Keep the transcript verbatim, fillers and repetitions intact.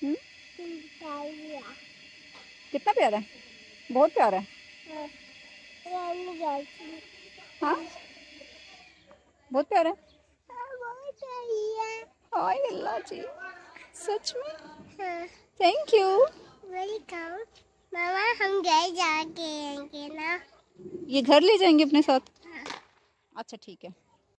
हम्म, कितना प्यारा है, बहुत प्यारा है। हाँ बहुत प्यारा है। हाय अल्लाह जी, सच में। हाँ। Thank you. वेलकम। मामा हम घर जाके आएंगे ना। ये घर ले जाएंगे अपने साथ? हाँ। अच्छा ठीक है।